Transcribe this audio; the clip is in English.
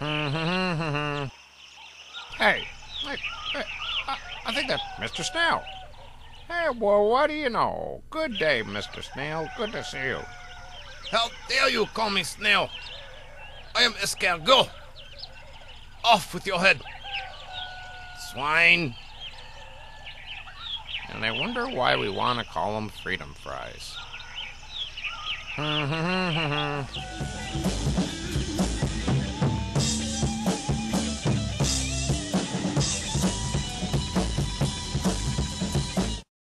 Hey, I think that's Mr. Snail. Hey, well, what do you know? Good day, Mr. Snail. Good to see you. How dare you call me Snail? I am Escargot. Off with your head, swine. And I wonder why we want to call them freedom fries.